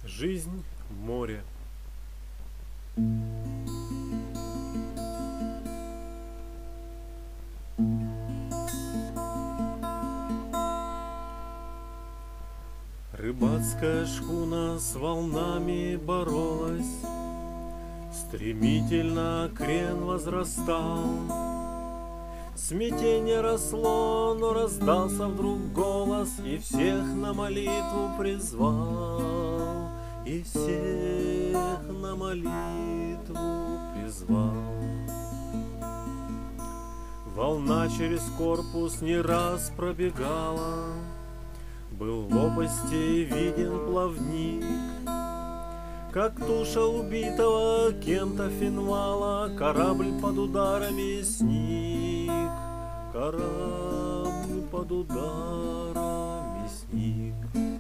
Жизнь море. Рыбацкая шхуна с волнами боролась, стремительно крен возрастал. Смятение росло, но раздался вдруг голос, и всех на молитву призвал, и всех на молитву призвал. Волна через корпус не раз пробегала, был в лопасти виден плавник, как туша убитого кем-то финвала, корабль под ударами сник, корабль под ударами сник.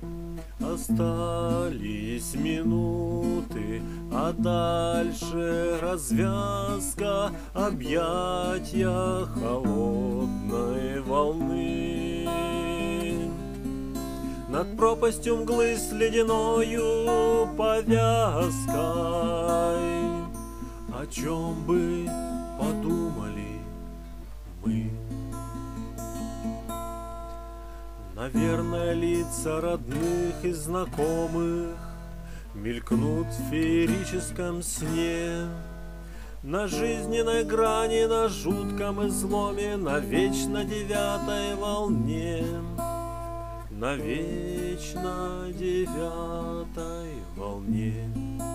Остались минуты, а дальше развязка, объятия холодной волны. Над пропастью мглы с ледяною повязкой, о чем бы подумали мы? Наверное, лица родных и знакомых мелькнут в феерическом сне, на жизненной грани, на жутком изломе, на вечно девятой волне, на вечно девятой волне.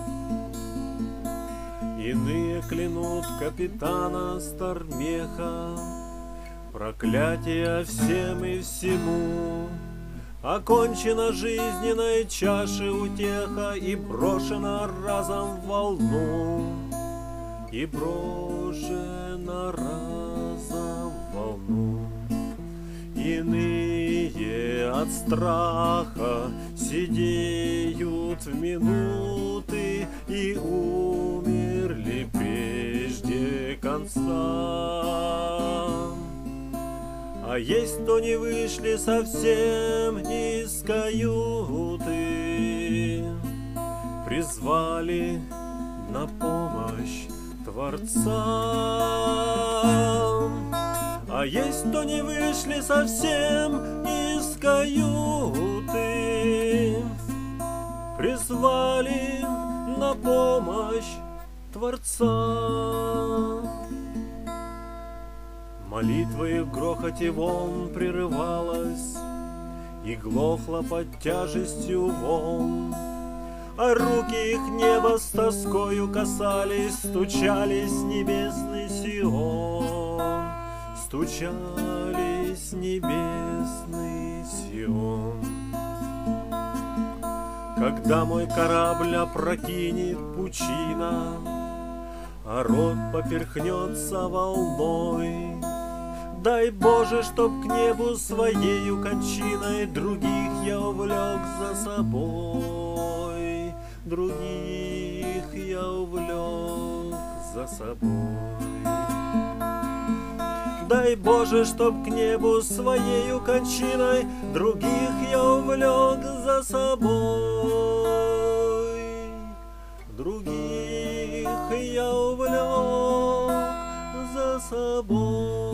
Иные клянут капитана Стармеха, проклятие всем и всему. Окончена жизненной чаши утеха и брошена разом в волну, и брошена разом в волну. Иные от страха сидеют в минуты и умерли прежде конца. А есть, кто не вышли совсем из каюты, призвали на помощь Творца. А есть, кто не вышли совсем из каюты, призвали на помощь Творца. Молитва их в грохоте волн прерывалась и глохла под тяжестью волн, а руки их небо с тоскою касались, стучались небесный Сион, стучались небесный Сион. Когда мой корабль опрокинет пучина, а рот поперхнется волной, дай Боже, чтоб к небу своею кончиной других я увлек за собой, других я увлек за собой. Дай Боже, чтоб к небу своею кончиной других я увлек за собой, других я увлек за собой.